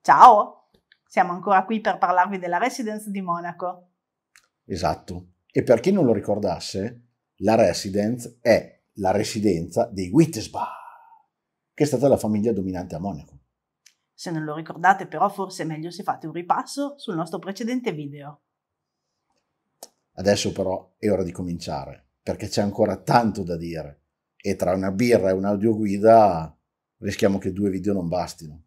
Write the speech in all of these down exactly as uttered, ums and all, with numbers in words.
Ciao! Siamo ancora qui per parlarvi della Residence di Monaco. Esatto. E per chi non lo ricordasse, la Residence è la residenza dei Wittelsbach, che è stata la famiglia dominante a Monaco. Se non lo ricordate però forse è meglio se fate un ripasso sul nostro precedente video. Adesso però è ora di cominciare, perché c'è ancora tanto da dire e tra una birra e un'audioguida rischiamo che due video non bastino.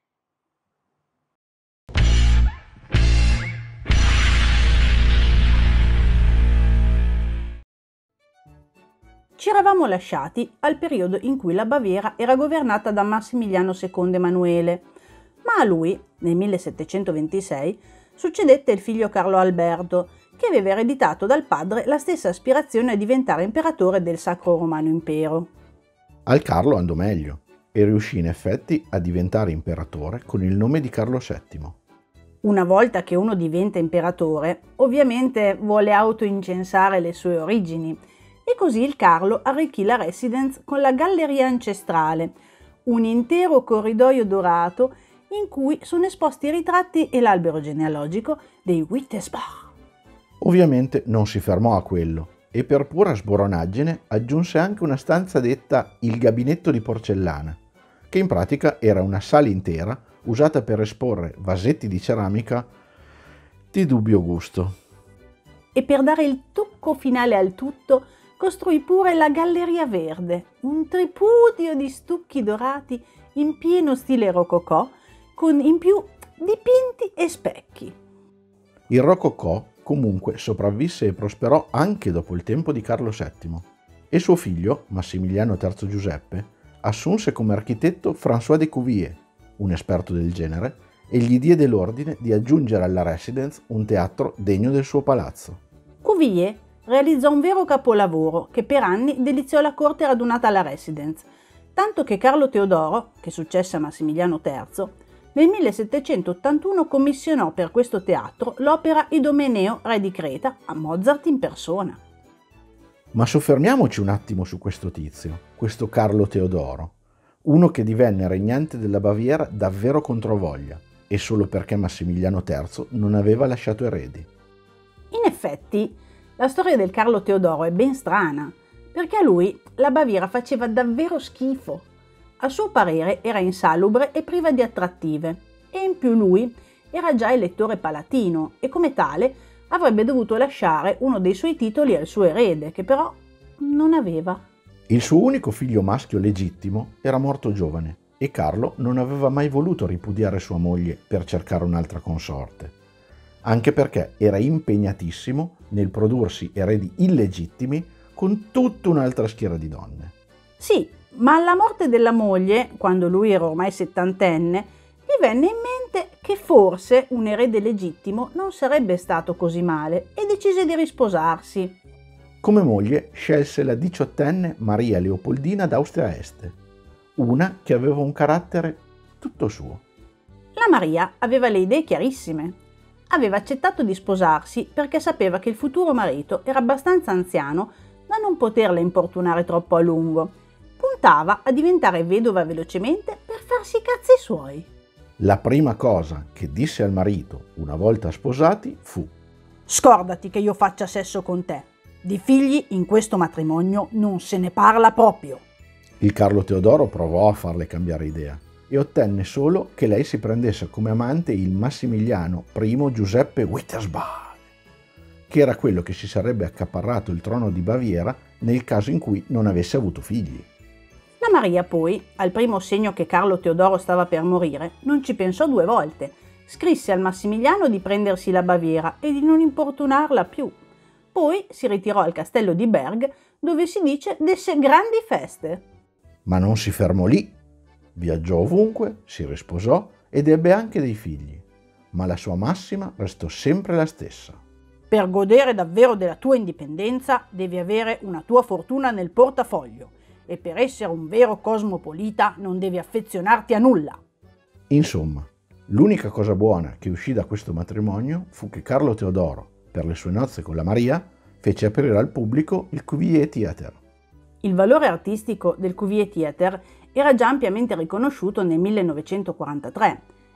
Ci eravamo lasciati al periodo in cui la Baviera era governata da Massimiliano secondo Emanuele, ma a lui, nel millesettecentoventisei, succedette il figlio Carlo Alberto, che aveva ereditato dal padre la stessa aspirazione a diventare imperatore del Sacro Romano Impero. Al Carlo andò meglio e riuscì in effetti a diventare imperatore con il nome di Carlo settimo. Una volta che uno diventa imperatore, ovviamente vuole autoincensare le sue origini, e così il Carlo arricchì la Residence con la galleria ancestrale, un intero corridoio dorato in cui sono esposti i ritratti e l'albero genealogico dei Wittelsbach. Ovviamente non si fermò a quello e per pura sboronaggine aggiunse anche una stanza detta il gabinetto di porcellana, che in pratica era una sala intera usata per esporre vasetti di ceramica di dubbio gusto. E per dare il tocco finale al tutto, costruì pure la Galleria Verde, un tripudio di stucchi dorati in pieno stile rococò, con in più dipinti e specchi. Il rococò comunque sopravvisse e prosperò anche dopo il tempo di Carlo settimo e suo figlio, Massimiliano terzo Giuseppe, assunse come architetto François de Cuvier, un esperto del genere, e gli diede l'ordine di aggiungere alla Residence un teatro degno del suo palazzo. Cuvier realizzò un vero capolavoro che per anni deliziò la corte radunata alla Residence, tanto che Carlo Teodoro, che successe a Massimiliano terzo, nel millesettecentottantuno commissionò per questo teatro l'opera Idomeneo, re di Creta, a Mozart in persona. Ma soffermiamoci un attimo su questo tizio, questo Carlo Teodoro, uno che divenne regnante della Baviera davvero controvoglia e solo perché Massimiliano terzo non aveva lasciato eredi. In effetti, la storia del Carlo Teodoro è ben strana, perché a lui la Baviera faceva davvero schifo. A suo parere era insalubre e priva di attrattive, e in più lui era già elettore palatino e come tale avrebbe dovuto lasciare uno dei suoi titoli al suo erede, che però non aveva. Il suo unico figlio maschio legittimo era morto giovane e Carlo non aveva mai voluto ripudiare sua moglie per cercare un'altra consorte, anche perché era impegnatissimo nel prodursi eredi illegittimi con tutta un'altra schiera di donne. Sì, ma alla morte della moglie, quando lui era ormai settantenne, gli venne in mente che forse un erede legittimo non sarebbe stato così male e decise di risposarsi. Come moglie scelse la diciottenne Maria Leopoldina d'Austria-Este, una che aveva un carattere tutto suo. La Maria aveva le idee chiarissime. Aveva accettato di sposarsi perché sapeva che il futuro marito era abbastanza anziano da non poterla importunare troppo a lungo. Puntava a diventare vedova velocemente per farsi i cazzi suoi. La prima cosa che disse al marito una volta sposati fu: «Scordati che io faccia sesso con te. Di figli in questo matrimonio non se ne parla proprio». Il Carlo Teodoro provò a farle cambiare idea e ottenne solo che lei si prendesse come amante il Massimiliano primo Giuseppe Wittelsbach, che era quello che si sarebbe accaparrato il trono di Baviera nel caso in cui non avesse avuto figli. La Maria poi, al primo segno che Carlo Teodoro stava per morire, non ci pensò due volte. Scrisse al Massimiliano di prendersi la Baviera e di non importunarla più. Poi si ritirò al castello di Berg, dove si dice desse grandi feste. Ma non si fermò lì. Viaggiò ovunque, si risposò ed ebbe anche dei figli. Ma la sua massima restò sempre la stessa. Per godere davvero della tua indipendenza devi avere una tua fortuna nel portafoglio e per essere un vero cosmopolita non devi affezionarti a nulla. Insomma, l'unica cosa buona che uscì da questo matrimonio fu che Carlo Teodoro, per le sue nozze con la Maria, fece aprire al pubblico il Cuvier Theater. Il valore artistico del Cuvier Theater era già ampiamente riconosciuto nel millenovecentoquarantatré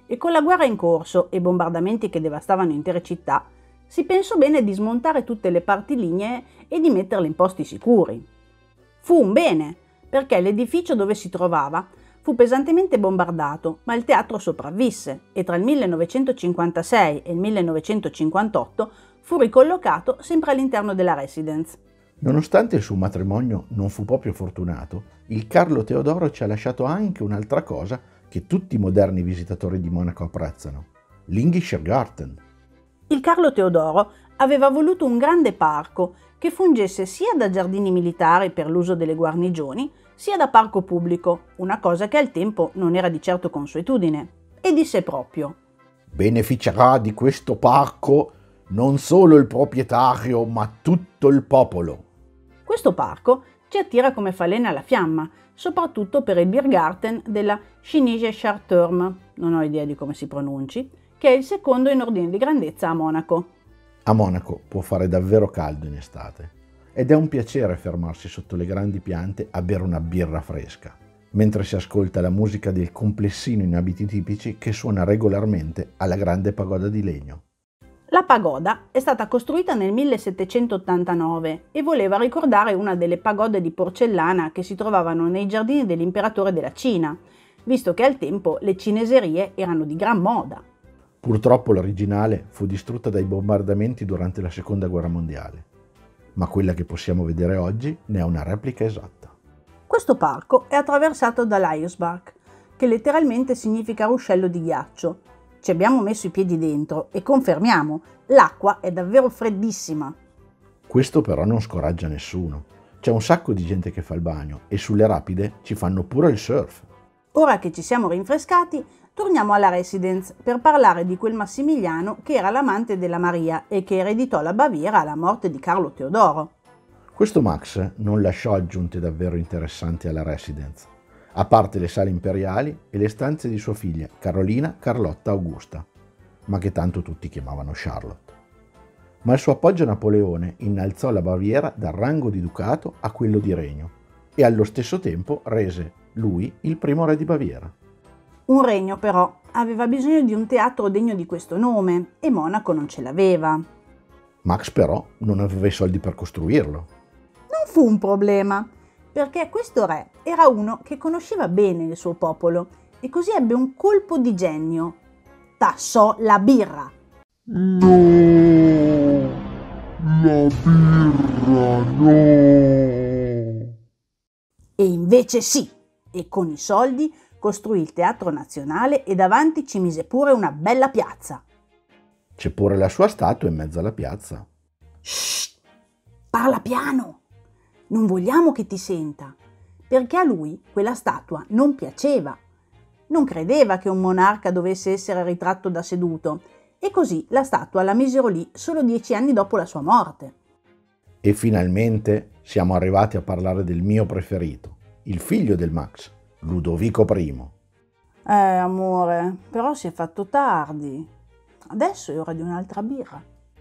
e con la guerra in corso e bombardamenti che devastavano intere città, si pensò bene di smontare tutte le parti lignee e di metterle in posti sicuri. Fu un bene, perché l'edificio dove si trovava fu pesantemente bombardato, ma il teatro sopravvisse e tra il millenovecentocinquantasei e il millenovecentocinquantotto fu ricollocato sempre all'interno della Residence. Nonostante il suo matrimonio non fu proprio fortunato, il Carlo Teodoro ci ha lasciato anche un'altra cosa che tutti i moderni visitatori di Monaco apprezzano: l'Ingischergarten. Il Carlo Teodoro aveva voluto un grande parco che fungesse sia da giardini militari per l'uso delle guarnigioni, sia da parco pubblico, una cosa che al tempo non era di certo consuetudine, e disse proprio: beneficerà di questo parco non solo il proprietario, ma tutto il popolo. Questo parco ci attira come falena alla fiamma, soprattutto per il Biergarten della Chinesischer Turm, non ho idea di come si pronunci, che è il secondo in ordine di grandezza a Monaco. A Monaco può fare davvero caldo in estate ed è un piacere fermarsi sotto le grandi piante a bere una birra fresca, mentre si ascolta la musica del complessino in abiti tipici che suona regolarmente alla grande pagoda di legno. La pagoda è stata costruita nel millesettecentottantanove e voleva ricordare una delle pagode di porcellana che si trovavano nei giardini dell'imperatore della Cina, visto che al tempo le cineserie erano di gran moda. Purtroppo l'originale fu distrutta dai bombardamenti durante la Seconda Guerra Mondiale, ma quella che possiamo vedere oggi ne è una replica esatta. Questo parco è attraversato dall'Eisbach, che letteralmente significa ruscello di ghiaccio. Ci abbiamo messo i piedi dentro e confermiamo, l'acqua è davvero freddissima. Questo però non scoraggia nessuno. C'è un sacco di gente che fa il bagno e sulle rapide ci fanno pure il surf. Ora che ci siamo rinfrescati, torniamo alla Residence per parlare di quel Massimiliano che era l'amante della Maria e che ereditò la Baviera alla morte di Carlo Teodoro. Questo Max non lasciò aggiunte davvero interessanti alla Residence, a parte le sale imperiali e le stanze di sua figlia Carolina Carlotta Augusta, ma che tanto tutti chiamavano Charlotte. Ma il suo appoggio a Napoleone innalzò la Baviera dal rango di ducato a quello di regno e allo stesso tempo rese lui il primo re di Baviera. Un regno però aveva bisogno di un teatro degno di questo nome e Monaco non ce l'aveva. Max però non aveva i soldi per costruirlo. Non fu un problema, perché questo re era uno che conosceva bene il suo popolo e così ebbe un colpo di genio. Tassò la birra. No, la birra no. E invece sì, e con i soldi costruì il Teatro Nazionale e davanti ci mise pure una bella piazza. C'è pure la sua statua in mezzo alla piazza. Shh! Parla piano! Non vogliamo che ti senta, perché a lui quella statua non piaceva. Non credeva che un monarca dovesse essere ritratto da seduto e così la statua la misero lì solo dieci anni dopo la sua morte. E finalmente siamo arrivati a parlare del mio preferito, il figlio del Max, Ludovico primo. Eh, amore, però si è fatto tardi. Adesso è ora di un'altra birra.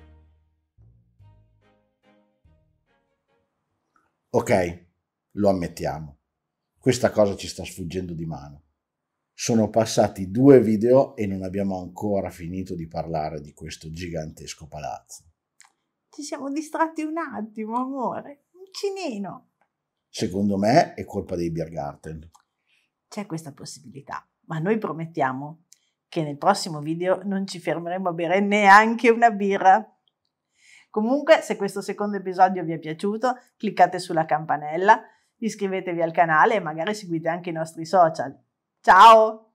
Ok, lo ammettiamo. Questa cosa ci sta sfuggendo di mano. Sono passati due video e non abbiamo ancora finito di parlare di questo gigantesco palazzo. Ci siamo distratti un attimo, amore. Un cinino. Secondo me è colpa dei Biergarten. C'è questa possibilità, ma noi promettiamo che nel prossimo video non ci fermeremo a bere neanche una birra. Comunque, se questo secondo episodio vi è piaciuto, cliccate sulla campanella, iscrivetevi al canale e magari seguite anche i nostri social. Ciao!